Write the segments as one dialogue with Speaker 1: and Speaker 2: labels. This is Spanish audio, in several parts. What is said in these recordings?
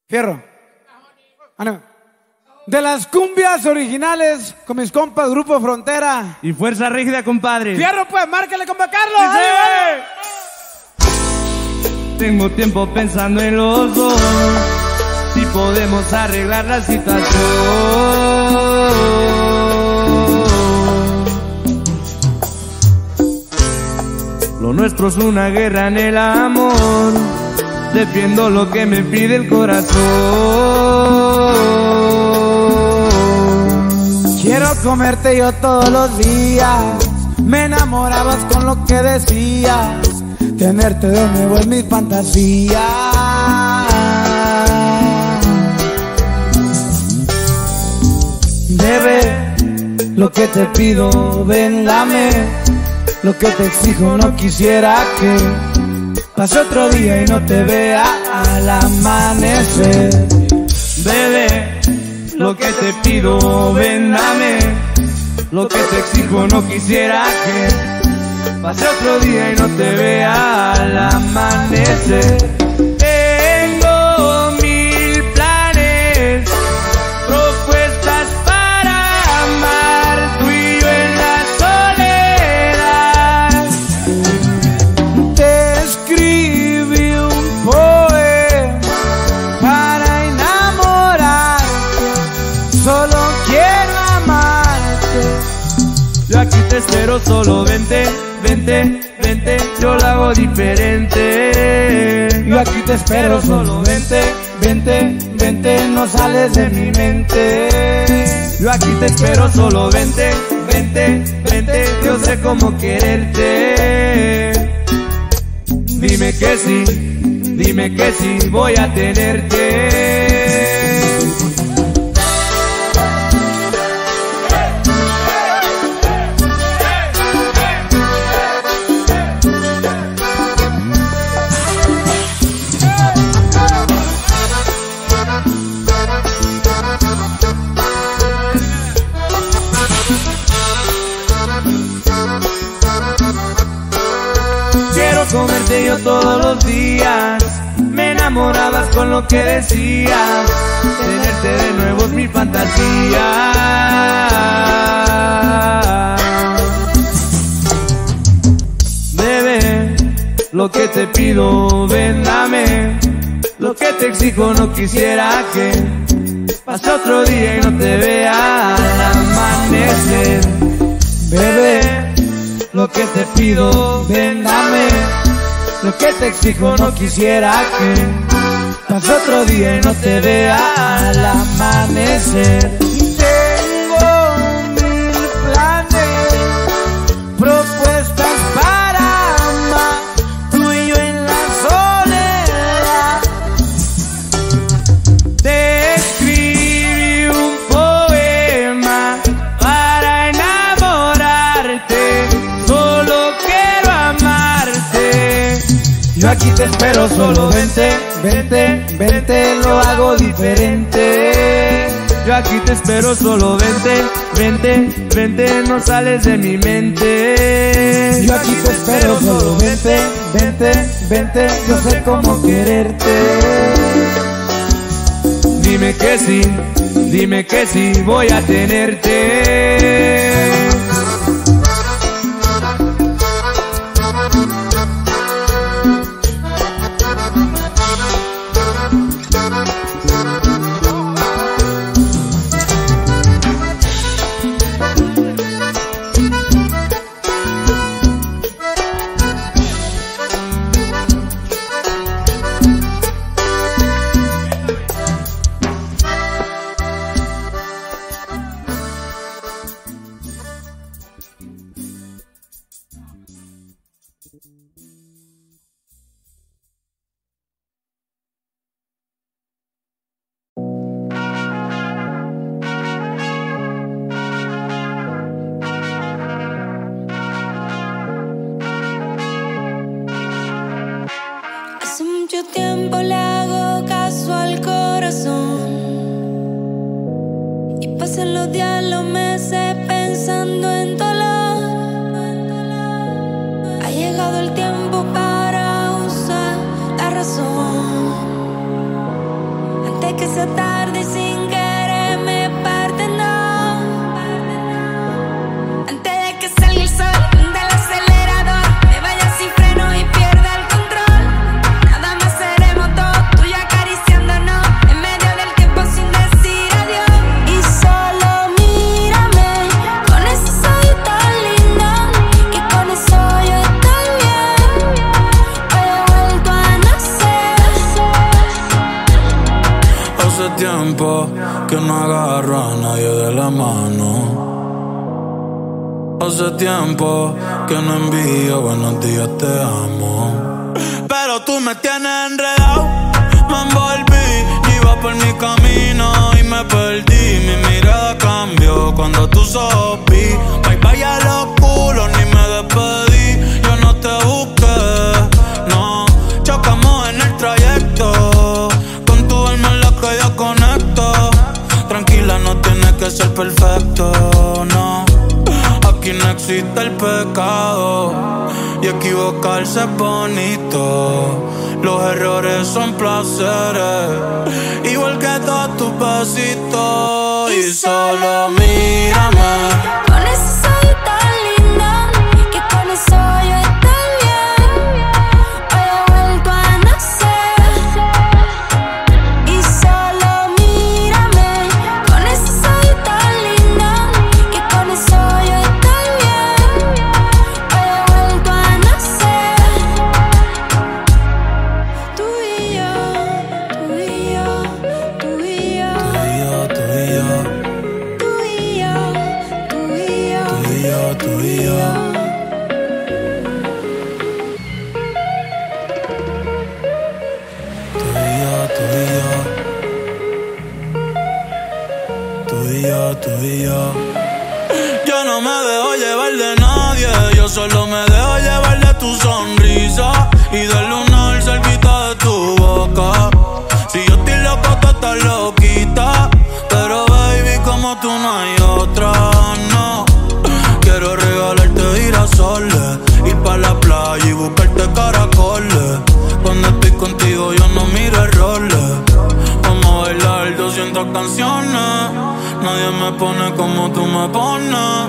Speaker 1: Fierro. De las cumbias originales con mis compas Grupo Frontera
Speaker 2: y Fuerza Rígida, compadre.
Speaker 1: Fierro, pues, márcale, compa Carlos.
Speaker 2: ¡Sí! Tengo tiempo pensando en los dos, si podemos arreglar la situación. Lo nuestro es una guerra en el amor, defiendo lo que me pide el corazón.
Speaker 1: Quiero comerte yo todos los días, me enamorabas con lo que decías, tenerte de nuevo es mi fantasía. Bebé, lo que te pido, ven, dame, lo que te exijo, no quisiera que pase otro día y no te vea al amanecer.
Speaker 2: Bebé, lo que te pido, ven, dame, lo que te exijo, no quisiera que pase otro día y no te vea al amanecer. Tengo 1000 planes, propuestas para amar, tú y yo en la soledad.
Speaker 1: Te escribí un poema para enamorarte, solo quiero amarte.
Speaker 2: Yo aquí te espero, solo vente, vente, vente, yo lo hago diferente.
Speaker 1: Yo aquí te espero, solo vente, vente, vente, no sales de mi mente.
Speaker 2: Yo aquí te espero, solo vente, vente, vente, yo sé cómo quererte. Dime que sí, voy a tenerte. Comerte yo todos los días, me enamorabas con lo que decías, tenerte de nuevo es mi fantasía. Bebé, lo que te pido, ven, dame, lo que te exijo, no quisiera que pase otro día y no te vea al amanecer.
Speaker 1: Bebé,
Speaker 2: lo que te pido, ven, dame, lo que te exijo, no quisiera que pase otro día y no te vea al amanecer.
Speaker 1: tengo 1000 planes, propuestas para amar, tú y yo en la soledad.
Speaker 2: Te escribí un poema para enamorarte, solo quiero amarte.
Speaker 1: Yo aquí te espero, solo vente, vente, vente, lo hago diferente.
Speaker 2: Yo aquí te espero, solo vente, vente, vente, no sales de mi mente.
Speaker 1: Yo aquí te espero, solo vente, vente, vente, yo sé cómo quererte.
Speaker 2: Dime que sí, voy a tenerte.
Speaker 3: que esa tarde sin querer me parte, no. Antes de que salga el sol del acelerador, me vaya sin freno y pierda el control. Nada más seremos dos, tú y acariciándonos en medio del tiempo sin decir adiós. Y solo mírame con ese ojos tan lindo, que con eso yo estoy bien. Hoy he vuelto a nacer.
Speaker 4: Hace tiempo que no agarro a nadie de la mano. Hace tiempo que no envío buenos días, te amo. Pero tú me tienes enredado, me envolví, iba por mi camino y me perdí. Mi mirada cambió cuando tú sopí. Bye bye a los culos, ni me despedí. Yo no te busqué, no. Chocamos en el trayecto, con tu alma en la que yo conecto. Tranquila, no tienes que ser perfecto, no. Aquí no existe el pecado y equivocarse es bonito. Los errores son placeres, igual que todos tus besitos. Y solo mírame
Speaker 3: Con ese ojos tan lindo, que con eso yo estoy bien. Hoy he vuelto a nacer. Y solo mírame con ese ojos tan lindo, que con eso yo estoy bien. Hoy he vuelto a nacer. Tú y yo, tú y yo, tú y yo,
Speaker 4: tú y yo,
Speaker 3: tú y yo, tú y yo,
Speaker 4: tú y yo, tú y yo. Tú y yo, tú y yo. Yo no me dejo llevar de nadie, yo solo me dejo llevar de tu sonrisa y del lunar cerquita de tu boca. Si yo estoy loco, tú estás loquita, pero baby, como tú no hay otra, no. Quiero regalarte girasoles, ir pa' la playa y buscarte caracoles. Cuando estoy contigo yo no miro errores. Vamos a bailar 200 canciones, nadie me pone como tú me pones.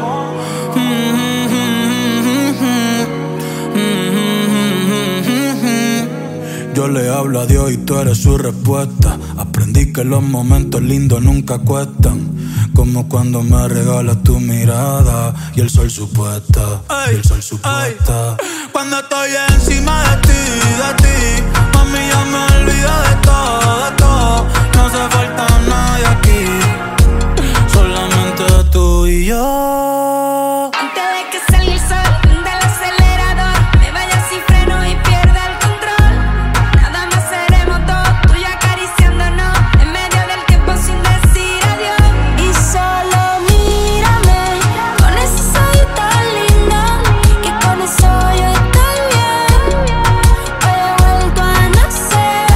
Speaker 4: Yo le hablo a Dios y tú eres su respuesta. Aprendí que los momentos lindos nunca cuestan, como cuando me regalas tu mirada y el sol supuesta, y el sol supuesta. Cuando estoy encima de ti, mami, ya me olvido de todo. No hace falta nadie aquí, solamente tú y yo.
Speaker 3: Antes de que salga el sol del acelerador, me vaya sin freno y pierda el control. Nada más seremos dos, tú y acariciándonos en medio del tiempo sin decir adiós. Y solo mírame con ese ojos tan lindo, que con eso yo estoy bien. Hoy he vuelto a nacer.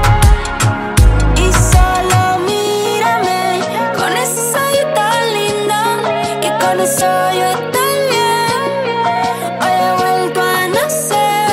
Speaker 3: Y solo mírame con ese ojos tan lindo, que con eso yo estoy bien. Hoy he vuelto a nacer.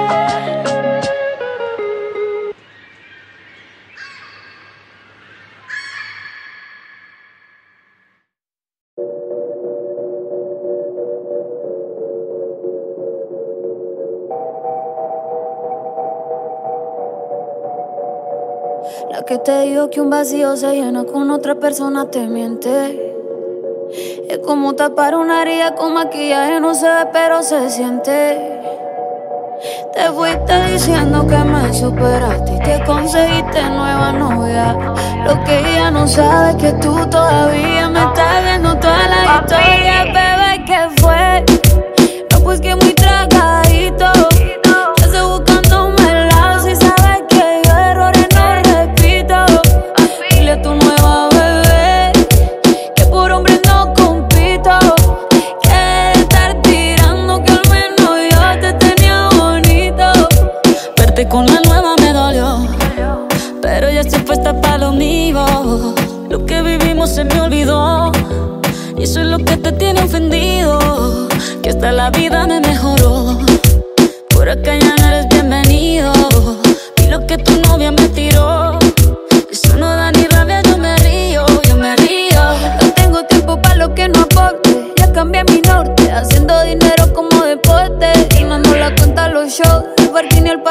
Speaker 3: La que te dijo que un vacío se llena con otra persona te miente. Es como tapar una herida con maquillaje, no se ve pero se siente. Te fuiste diciendo que me superaste y que conseguiste nueva novia. Lo que ella no sabe es que tú todavía me estás viendo toda la historia. Bebé, ¿qué fue? No, pues que muy tragadito. Ya estoy buscándome el lado, si sabes que yo errores no repito. Dile a tu nueva bebé que por hombre no compito. Que de estar tirando, que al menos yo te tenía bonito. Verte con la nueva me dolió, pero ya estoy puesta para lo mío. Lo que vivimos se me olvidó, y eso es lo que te tiene ofendido. Que hasta la vida me mejoró, por acá ya no eres bienvenido. Y lo que tu novia me tiró, eso no da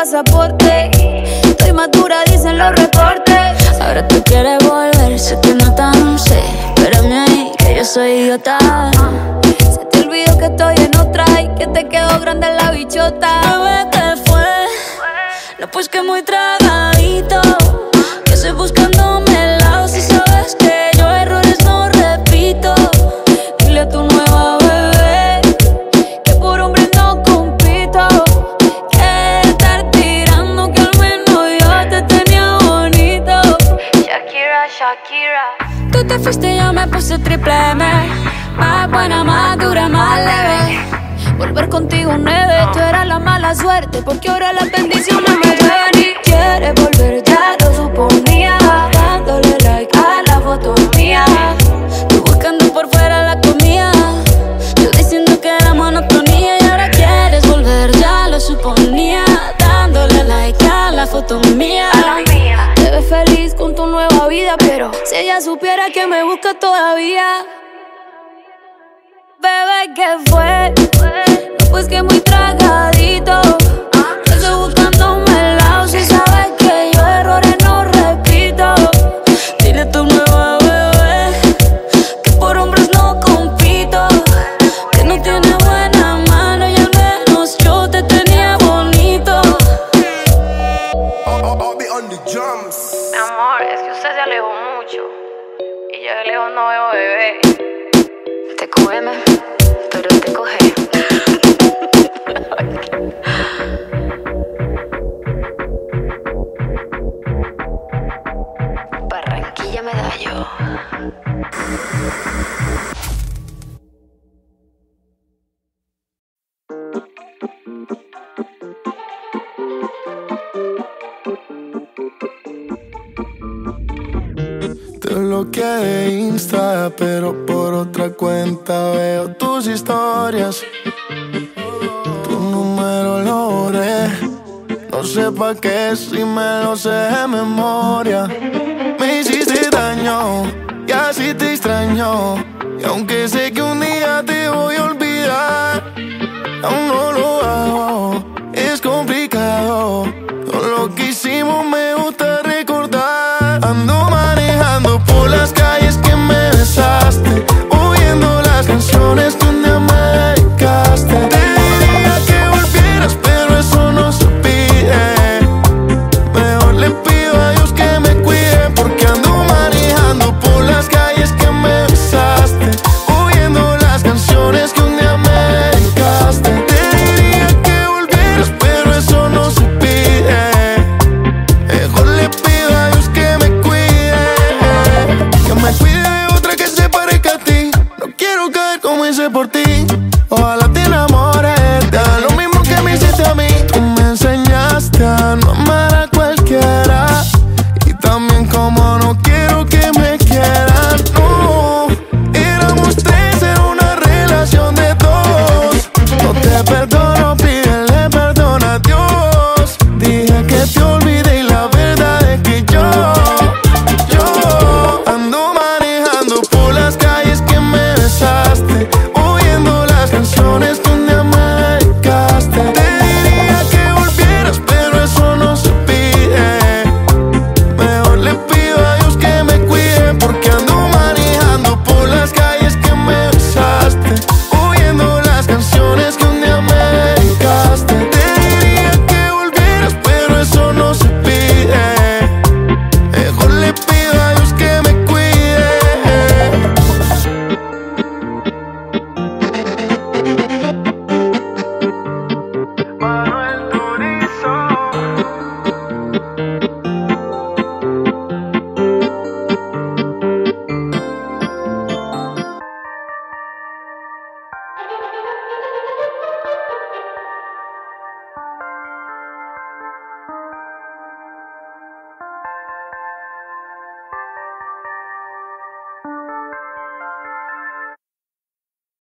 Speaker 3: pasaporte. Estoy madura, dicen los reportes. Ahora tú quieres volver, sé que no tan sé. Espérame ahí, que yo soy idiota. Se te olvidó que estoy en otra y que te quedó grande la bichota. Bebé, ¿qué fue? No, pues que muy tragadito. Que estoy buscándome el lado. Si sabes que yo errores no repito. Dile a tu nueva bebé que por hombre no compito. Que estar tirando que al menos yo te tenía bonito. Shakira, Shakira. Tú te fuiste y yo me puse triple M. Más buena, más dura, más leve. Volver contigo nueve, tú eras la mala suerte, porque ahora las bendiciones me llueven. Y quieres volver, ya lo suponía, dándole like a la foto mía. Tú buscando por fuera la comida, yo diciendo que era monotonía. Y ahora quieres volver, ya lo suponía, dándole like a la foto mía. Te ves feliz con tu nueva vida, pero si ella supiera que me busca todavía. Bebé, ¿qué fue? No, pues que muy tragadito. Yo estoy buscándome el lado. Si sabes que yo errores no repito. Dile a tu nueva bebé que por hombres no compito. Que no tiene buena mano y al menos yo te tenía bonito.
Speaker 5: Mi amor, es que usted se alejó mucho y yo de lejos no veo bebé. Te cógeme, pero te coge. Barranquilla Medallo.
Speaker 6: Te bloqueé de Insta, pero por otra cuenta veo tus historias. Tu número lo borré, no sé pa' qué si me lo sé de memoria. Me hiciste daño y así te extraño. Y aunque sé que un día te voy a olvidar, aún no lo hago, es complicado. Todo lo que hicimos me gusta recordar. Ando manejando por las calles que me besaste, oyendo las canciones que un día me dedicaste. Te diría que volvieras, pero eso no se pide. Mejor le pido a Dios que me cuide, porque ando manejando por las calles que me besaste, oyendo las canciones que un día me dedicaste. Te diría que volvieras, pero eso no se pide. Mejor le pido a Dios que me cuide de otra que se parezca a ti. No quiero caer como hice por ti.